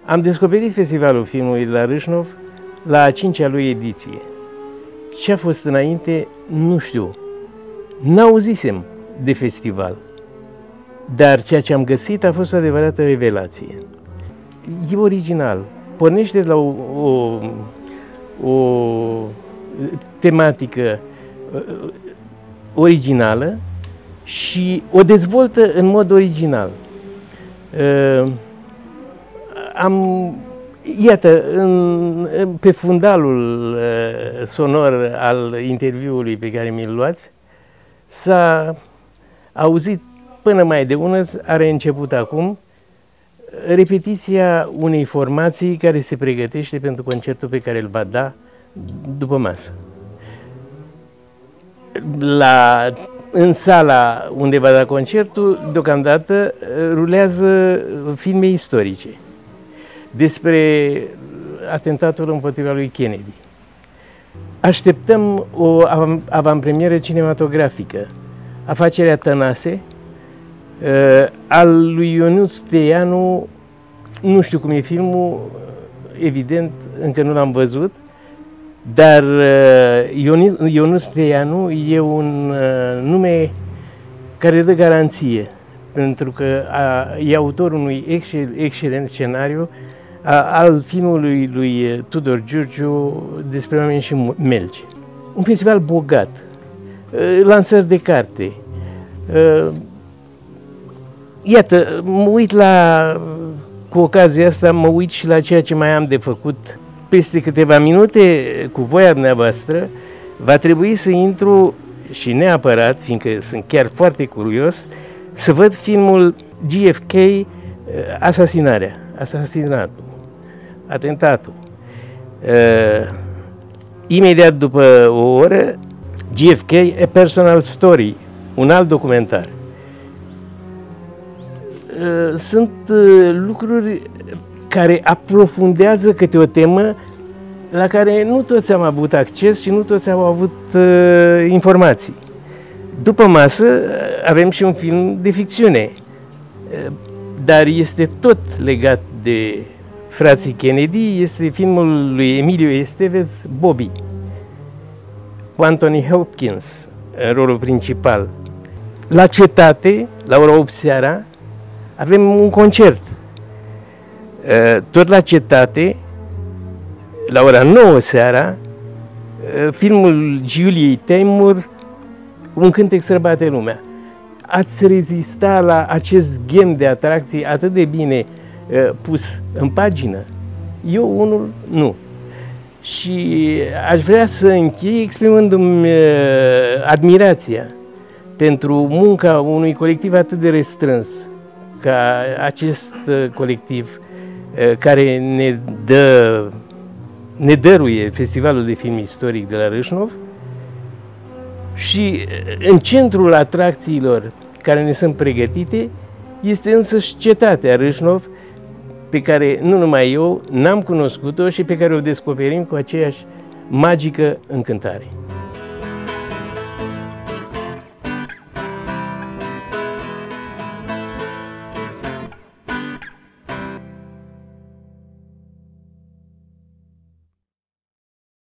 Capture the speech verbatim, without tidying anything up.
Am descoperit Festivalul Filmului de la Râșnov la a cincea lui ediție. Ce a fost înainte, nu știu. N-auzisem de festival. Dar ceea ce am găsit a fost o adevărată revelație. E original. Pornește de la o, o, o tematică originală și o dezvoltă în mod original. Uh, am, iată, în, pe fundalul uh, sonor al interviului pe care mi-l luați, s-a auzit până mai de ună, are început acum, repetiția unei formații care se pregătește pentru concertul pe care îl va da după masă. La, în sala unde va da concertul, deocamdată rulează filme istorice despre atentatul împotriva lui Kennedy. Așteptăm o avantpremieră cinematografică, Afacerea Tănase, al lui Ionuț Steianu. Nu știu cum e filmul, evident, încă nu l-am văzut, dar Ionuț Steianu e un nume care dă garanție, pentru că a, e autorul unui excel, excelent scenariu a, al filmului lui Tudor Giurgiu despre oameni și melci. Un festival bogat, lansări de carte. Iată, mă uit la, cu ocazia asta, mă uit și la ceea ce mai am de făcut. Peste câteva minute, cu voia dumneavoastră, va trebui să intru și neapărat, fiindcă sunt chiar foarte curios, să văd filmul J F K, Asasinarea, Asasinatul, Atentatul. Uh, imediat după o oră, J F K, A Personal Story, un alt documentar. Uh, sunt uh, lucruri care aprofundează câte o temă la care nu toți am avut acces și nu toți au avut uh, informații. După masă avem și un film de ficțiune, uh, dar este tot legat de frații Kennedy, este filmul lui Emilio Estevez, Bobby, cu Anthony Hopkins în rolul principal. La Cetate, la ora opt seara, avem un concert. Tot la Cetate, la ora nouă seara, filmul Juliei Taymor, Un cântec străbate lumea. Ați rezista la acest ghem de atracții atât de bine pus în pagină? Eu unul nu. Și aș vrea să închei exprimându-mi admirația pentru munca unui colectiv atât de restrâns ca acest colectiv care ne dă, ne dăruie Festivalul de Film Istoric de la Râșnov și în centrul atracțiilor care ne sunt pregătite este însăși Cetatea Râșnov, pe care nu numai eu n-am cunoscut-o și pe care o descoperim cu aceeași magică încântare.